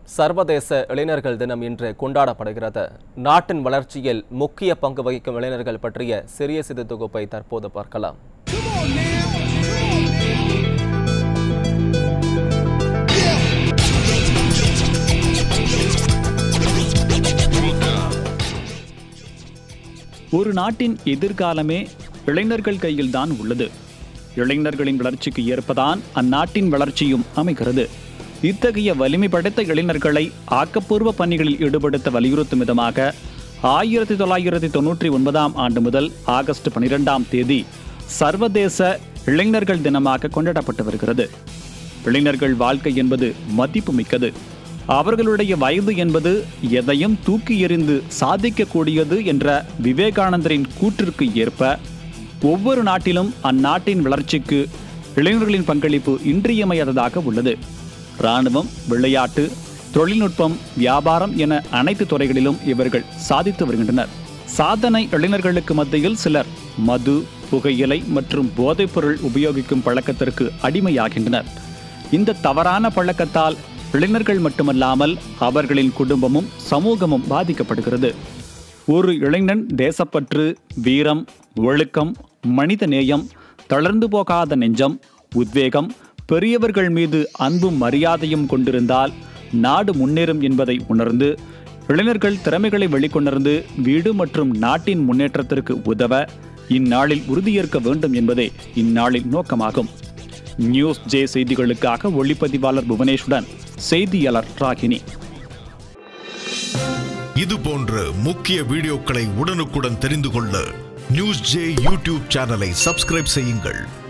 சர்வதேச இளைஞர்கள் தினம் இன்று கொண்டாடப்படுகிறது. நாட்டின் வளர்ச்சியில் முக்கிய பங்கு வகிக்கும் இளைஞர்கள் பற்றிய சிறிய சிறு தொகுப்பை தற்போது பார்க்கலாம். ஒரு நாட்டின் எதிர்காலமே இளைஞர்கள் கையில்தான் உள்ளது. இளைஞர்களின் வளர்ச்சிக்கு ஏற்பதான் அந்நாட்டின் வளர்ச்சியும் அமைகிறது. இத்தகைய வலிமை படைத்த இளைஞர்களை ஆக்கப்பூர்வ பணிகளில் ஈடுபடுத்த வலியுறுத்தும் விதமாக 1999 ஆண்டு முதல் ஆகஸ்ட் 12 சர்வதேச இளைஞர்கள் தினமாக கொண்டாடப்பட்டு வருகிறது. இளைஞர்கள் வாழ்க்கை என்பது மதிப்புமிக்கது. அவர்களுடைய வயது என்பது எதையும் தூக்கி எறிந்து சாதிக்கக்கூடியது என்ற விவேகானந்தரின் கூற்றிற்கு ஏற்ப ஒவ்வொரு நாட்டிலும் அந்நாட்டின் வளர்ச்சிக்கு இளைஞர்களின் பங்களிப்பு இன்றியமையாததாக உள்ளது. இராணுவம், விளையாட்டு, தொழில்நுட்பம், வியாபாரம் என அனைத்து துறைகளிலும் இவர்கள் சாதித்து வருகின்றனர். சாதனை இளைஞர்களுக்கு மத்தியில் சிலர் மது, புகையிலை மற்றும் போதைப்பொருள் உபயோகிக்கும் பழக்கத்திற்கு அடிமையாகின்றனர். இந்த தவறான பழக்கத்தால் இளைஞர்கள் மட்டுமல்லாமல் அவர்களின் குடும்பமும் சமூகமும் பாதிக்கப்படுகிறது. ஒரு இளைஞன் தேசப்பற்று, வீரம், ஒழுக்கம், மனித நேயம், தளர்ந்து போகாத நெஞ்சம், உத்வேகம், பெரியவர்கள் மீது அன்பும் மரியாதையும் கொண்டிருந்தால் நாடு முன்னேறும் என்பதை உணர்ந்து இளைஞர்கள் திறமைகளை வெளிக்கொணர்ந்து வீடு மற்றும் நாட்டின் முன்னேற்றத்திற்கு உதவ இந்நாளில் உறுதியேற்க வேண்டும் என்பதே இந்நாளின் நோக்கமாகும். நியூஸ் ஜே செய்திகளுக்காக ஒளிப்பதிவாளர் புவனேஷுடன் செய்தியாளர் ராகினி. இது போன்ற முக்கிய வீடியோக்களை உடனுக்குடன் தெரிந்து கொள்ள நியூஸ் ஜே யூடியூப் சேனலை சப்ஸ்கிரைப் செய்யுங்கள்.